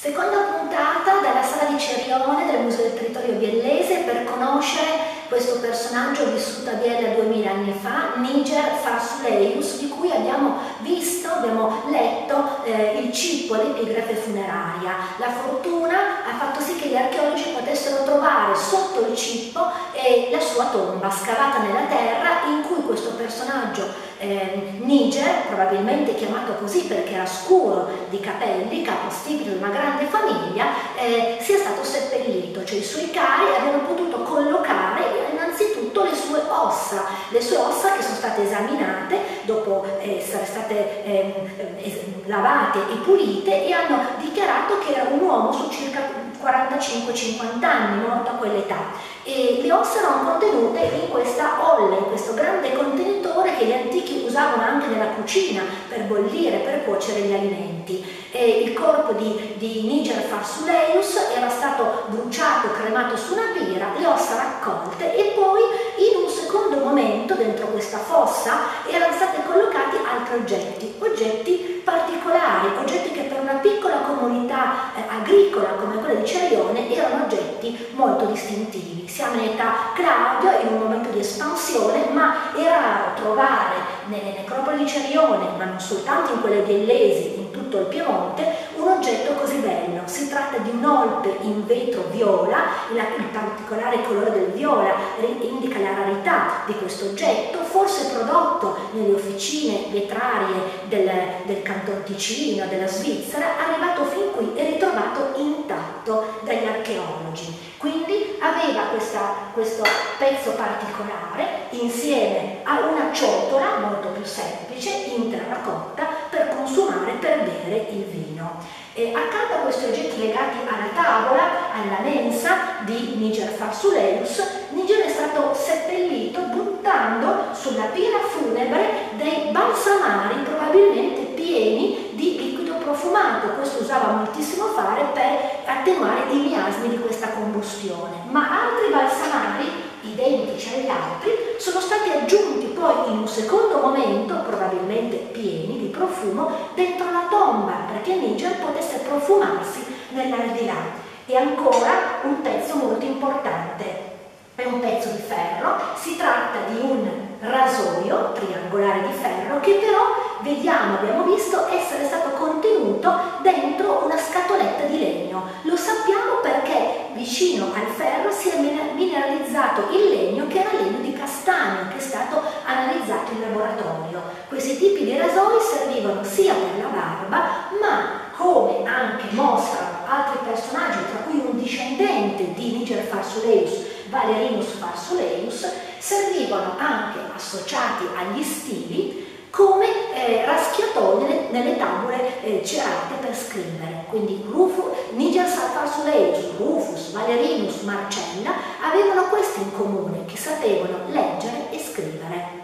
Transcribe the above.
Seconda puntata dalla sala di Cerione del Museo del Territorio Biellese per conoscere questo personaggio vissuto a Biella 2000 anni fa, Niger Farsuleius, di cui abbiamo letto il cippo, l'epigrafe funeraria. La fortuna ha fatto sì che gli archeologi potessero trovare sotto il cippo la sua tomba scavata nella terra, in cui questo personaggio Niger, probabilmente chiamato così perché era scuro di capelli, capostipite di una grande famiglia, sia stato seppellito, cioè i suoi cari avevano potuto collocare innanzitutto le sue ossa che sono state esaminate dopo essere state lavate e pulite, e hanno dichiarato che era un uomo su circa 45-50 anni, morto a quell'età. E le ossa erano contenute in questa olla, in questo grande contenitore che gli antichi usavano anche nella cucina per bollire, per cuocere gli alimenti. E il corpo di Niger Farsuleius era stato bruciato, cremato su una pira, le ossa raccolte, e poi in un secondo momento dentro questa fossa erano stati collocati altri oggetti particolari, oggetti che per una piccola comunità agricola come quella di Cerione erano oggetti molto distintivi. Siamo in età Claudia, in un momento di espansione, ma era raro trovare nelle necropoli di Cerione, ma non soltanto in quelle biellesi, in tutto il Piemonte, un oggetto così bello. Si tratta di un'olpe in vetro viola, il particolare colore del viola indica la rarità di questo oggetto, forse prodotto nelle officine vetrarie del Canton Ticino, della Svizzera, arrivato fin qui e ritrovato intatto dagli archeologi. Quindi aveva questo pezzo particolare insieme a una ciotola molto più semplice in terracotta per consumare, per bere il vino. Accanto a questi oggetti legati alla tavola, alla mensa di Niger Farsuleius, Niger è stato seppellito buttando sulla pira funebre dei balsamari probabilmente pieni di liquido profumato. Questo usava moltissimo fare per attenuare i miasmi di questa combustione. Ma altri balsamari identici agli altri sono stati aggiunti poi in un secondo momento, probabilmente pieni di profumo, dentro la tomba, perché Niger potesse profumarsi nell'aldilà. E ancora un pezzo molto importante, è un pezzo di ferro, si tratta di un rasoio triangolare di ferro che però abbiamo visto essere stato contenuto dentro una scatoletta di legno. Lo sappiamo perché vicino al ferro si è mineralizzato il legno, che era legno di castagno, che è stato analizzato in laboratorio. Questi tipi di rasoi servivano sia per la barba, ma come anche mostrano altri personaggi, tra cui un discendente di Niger Farsuleius, Valerinus Farsuleius, servivano anche associati agli stili come raschiatoi nelle tavole cerate per scrivere. Quindi Niger Farsuleius, Rufus, Valerinus, Marcella avevano questo in comune, che sapevano leggere e scrivere.